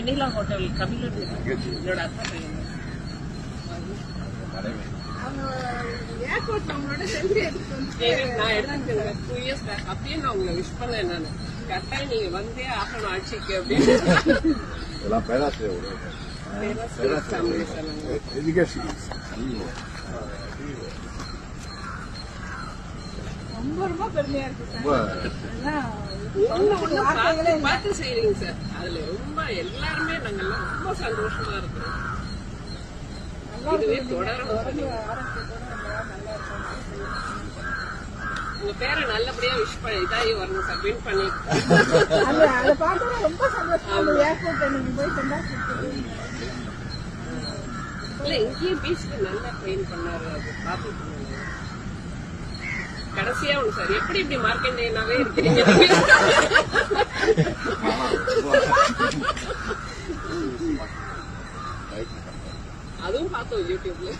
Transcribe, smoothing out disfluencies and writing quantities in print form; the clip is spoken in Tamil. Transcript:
வெண்ணிலா ஹோட்டல் கபிலன் என்னோட அக்கா பையன். நான் எடுத்துக்கிறேன் 2 years பேக். அப்பயே நான் உங்களை விஷ் பண்ணேன். நான் கரெக்டாக நீங்க வந்தே ஆகணும் ஆட்சிக்கு அப்படின்னு. ரொம்ப ரொம்ப பெருமையா இருக்கு சார். பார்த்து செய்றீங்க சார். அதுல ரொம்ப எல்லாருமே நாங்கெல்லாம் ரொம்ப சந்தோஷமா இருக்கிறோம். இதுவே தொடரணும். உங்க பேரை நல்லபடியா விஷ் பண்ணி இதாகி வரணும் சார். வின் பண்ணி இல்ல இங்கேயும் பீச்ல நல்லா ட்ரெயின் பண்ணாரு. அது பாத்துட்டு கடைசியா ஒண்ணு சார், எப்படி இப்படி மார்க்கெண்டேனாவே இருக்கிறீங்க? அதுவும் பார்த்தோம் யூடியூப்ல.